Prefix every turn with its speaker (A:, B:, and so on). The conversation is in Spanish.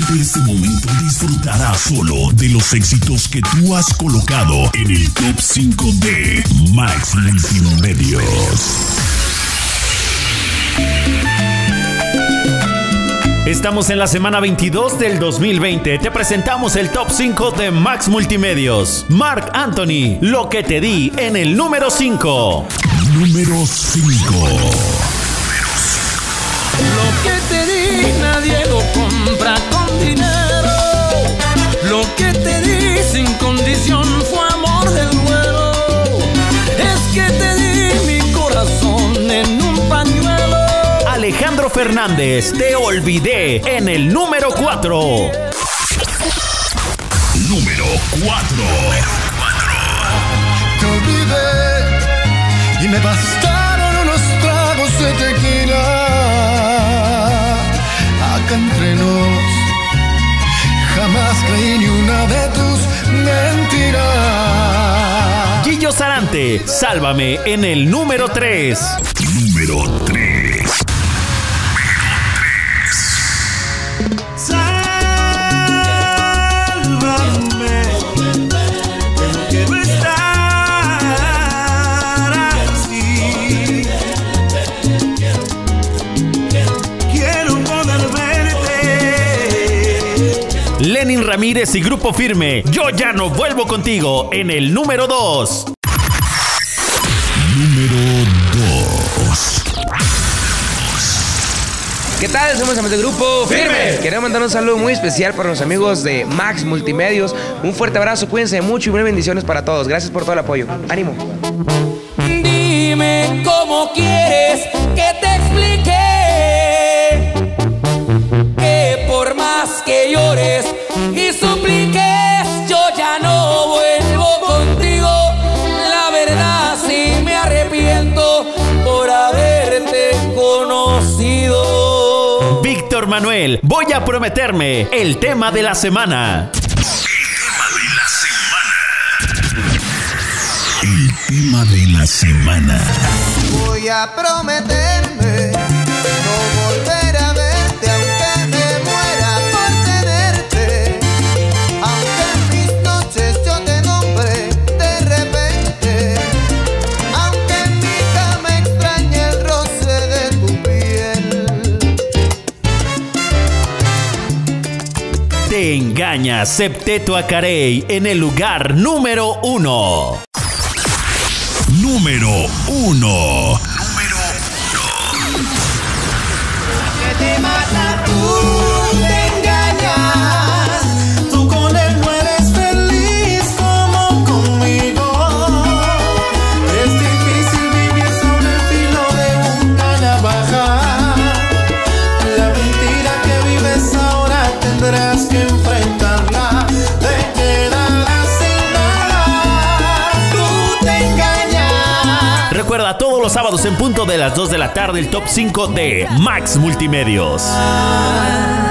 A: de este momento disfrutarás solo de los éxitos que tú has colocado en el Top 5 de Max Multimedios.
B: Estamos en la semana 22 del 2020. Te presentamos el Top 5 de Max Multimedios. Marc Anthony, Lo que te di en el número 5.
A: Número 5.
C: Lo que te di nadie lo compra con dinero. Lo que te di sin condición fue amor del vuelo. Es que te di mi corazón en un pañuelo.
B: Alejandro Fernández, Te olvidé en el número 4.
A: Número 4.
D: Te olvidé y me bastaron unos tragos de tequila. Acá entre nos, jamás creí ni una de tus mentiras.
B: Gillo Sarante, Sálvame en el número 3.
A: Número 3.
B: Lenin Ramírez y Grupo Firme, Yo ya no vuelvo contigo en el número 2.
A: Número 2.
E: ¿Qué tal? Somos amigos de Grupo Firme. Queremos mandar un saludo muy especial para los amigos de Max Multimedios. Un fuerte abrazo, cuídense mucho y buenas bendiciones para todos. Gracias por todo el apoyo. ¡Ánimo!
C: Dime cómo quieres que te explique que por más que llores y supliques, yo ya no vuelvo contigo. La verdad sí me arrepiento por haberte conocido.
B: Víctor Manuel, Voy a prometerme, el tema de la semana.
A: El tema de la semana.
D: Voy a prometerme no volver a verte aunque me muera por tenerte. Aunque en mis noches yo te nombre de repente. Aunque en mi cama extrañe el roce de tu piel.
B: Te engaña Septeto Acarey en el lugar número 1.
A: Número 1.
D: Que te mata, tú te engañas. Tú con él no eres feliz como conmigo. Es difícil vivir sobre el filo de una navaja. La mentira que vives ahora tendrás que enfrentarla. Te quedarás sin nada. Tú te engañas.
B: Recuerda todos los sábados en punto de las 2 de la tarde el Top 5 de Max Multimedios.